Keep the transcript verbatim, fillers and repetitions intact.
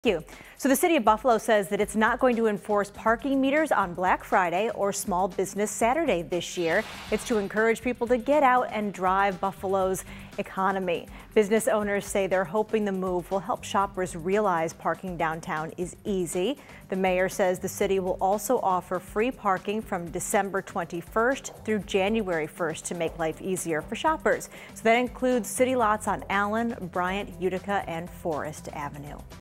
Thank you. So the city of Buffalo says that it's not going to enforce parking meters on Black Friday or Small Business Saturday this year. It's to encourage people to get out and drive Buffalo's economy. Business owners say they're hoping the move will help shoppers realize parking downtown is easy. The mayor says the city will also offer free parking from December twenty-first through January first to make life easier for shoppers. So that includes city lots on Allen, Bryant, Utica, and Forest Avenue.